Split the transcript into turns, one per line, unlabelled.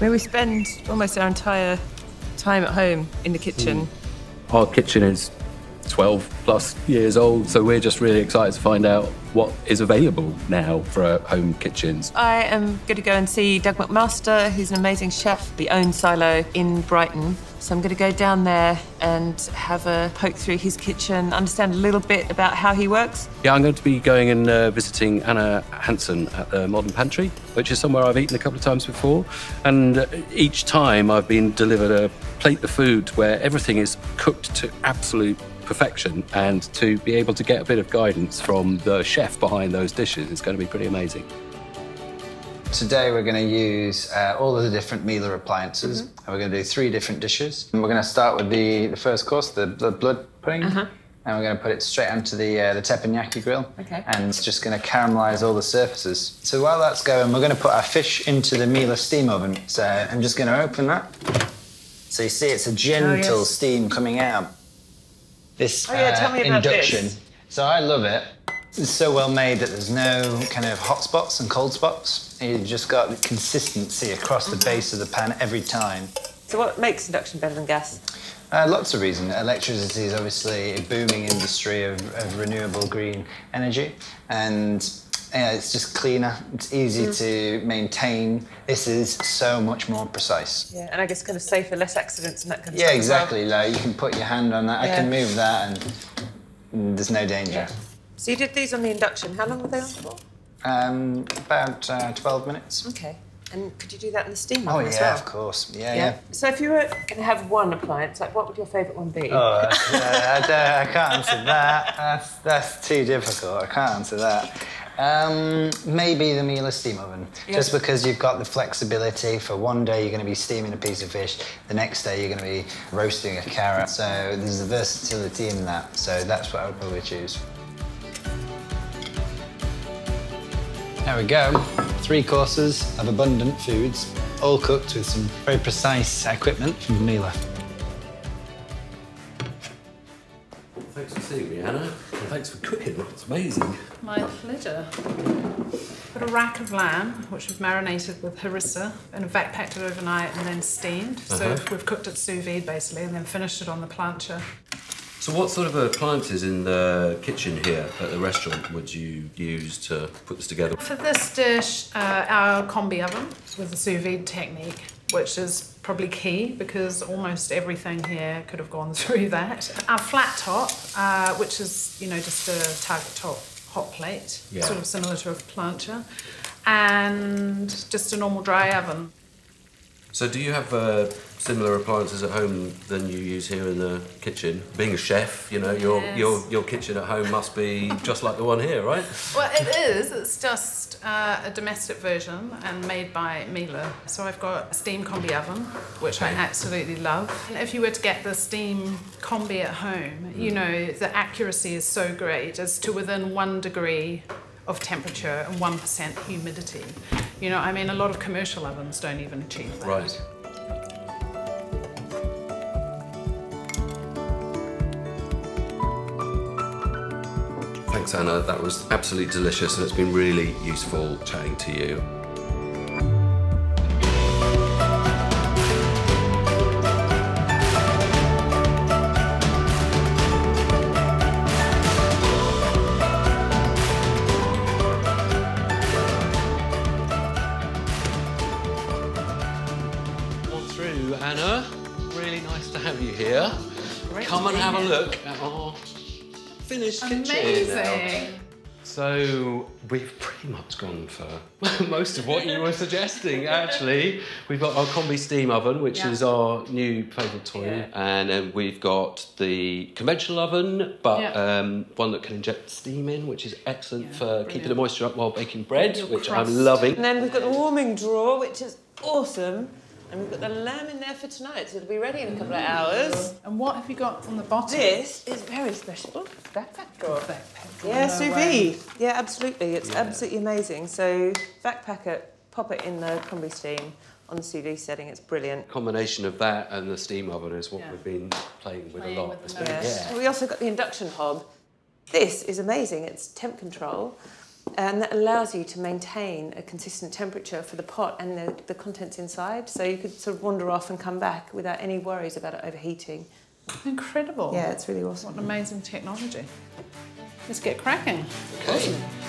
mean, we spend almost our entire time at home in the kitchen.
Our kitchen is 12 plus years old, so we're just really excited to find out what is available now for home kitchens.
I am going to go and see Doug McMaster, who's an amazing chef. He owns Silo in Brighton. So I'm going to go down there and have a poke through his kitchen, understand a little bit about how he works.
Yeah, I'm going to be going and visiting Hansen at the Modern Pantry, which is somewhere I've eaten a couple of times before. And each time I've been delivered a plate of food where everything is cooked to absolute perfection, and to be able to get a bit of guidance from the chef behind those dishes is going to be pretty amazing.
Today we're going to use all of the different Miele appliances, and we're going to do 3 different dishes. And we're going to start with the first course, the blood pudding, and we're going to put it straight onto the teppanyaki grill, and it's just going to caramelise all the surfaces. So while that's going, we're going to put our fish into the Miele steam oven. So I'm just going to open that. So you see it's a gentle steam coming out. This
tell me about
induction.
this.
So I love it. It's so well made that there's no kind of hot spots and cold spots. You've just got the consistency across the base of the pan every time.
So what makes induction better than gas?
Lots of reasons. Electricity is obviously a booming industry of renewable green energy, and it's just cleaner, it's easy to maintain. This is so much more precise.
Yeah, and I guess kind of safer, less accidents and that kind of stuff.
Yeah, exactly. Like you can put your hand on that, I can move that, and there's no danger.
Yeah. So you did these on the induction. How long were they on for?
About 12 minutes.
Okay. And could you do that in the steam oven as well?
Oh, yeah, of course. Yeah.
So if you were going to have one appliance, like what would your favourite one be?
Oh, I can't answer that. That's too difficult. I can't answer that. Maybe the Miele steam oven, just because you've got the flexibility. For one day you're going to be steaming a piece of fish, the next day you're going to be roasting a carrot, so there's a versatility in that, so that's what I would probably choose. There we go, 3 courses of abundant foods, all cooked with some very precise equipment from Miele.
Thanks for seeing me, Anna. And thanks for cooking. It's amazing.
My pleasure. Got a rack of lamb, which we've marinated with harissa and vac packed it overnight and then steamed. So we've cooked it sous vide basically and then finished it on the plancha.
So what sort of appliances in the kitchen here at the restaurant would you use to put this together?
For this dish, our combi oven with the sous vide technique, which is probably key because almost everything here could have gone through that. Our flat top, which is, you know, just a target top hot plate, sort of similar to a plancha, and just a normal dry oven.
So do you have similar appliances at home than you use here in the kitchen? Being a chef, you know, your kitchen at home must be just like the one here, right?
Well, it is. It's just a domestic version and made by Miele. So I've got a steam combi oven, which I absolutely love. And if you were to get the steam combi at home, you know, the accuracy is so great as to within 1 degree of temperature and 1% humidity. You know, I mean, a lot of commercial ovens don't even achieve that.
Right. Thanks, Anna. That was absolutely delicious, and it's been really useful chatting to you. Anna, really nice to have you here.
Great
Come and have a look at our finished kitchen now. So we've pretty much gone for most of what you were suggesting, actually. We've got our combi steam oven, which is our new favourite toy, and then we've got the conventional oven, but one that can inject steam in, which is excellent for keeping the moisture up while baking bread, which I'm loving.
And then we've got the warming drawer, which is awesome. And we've got the lamb in there for tonight, so it'll be ready in a couple of hours.
And what have you got on the bottom?
This is very special. Backpack drawer.
Backpack drawer.
Yeah, sous vide. Yeah, absolutely. It's absolutely amazing. So backpack it, pop it in the combi steam on the sous vide setting. It's brilliant.
Combination of that and the steam oven is what we've been playing with a lot.
We also got the induction hob. This is amazing. It's temp control. And that allows you to maintain a consistent temperature for the pot and the contents inside. So you could sort of wander off and come back without any worries about it overheating.
Incredible.
Yeah, it's really awesome.
What an amazing technology. Let's get cracking.
Okay. Awesome.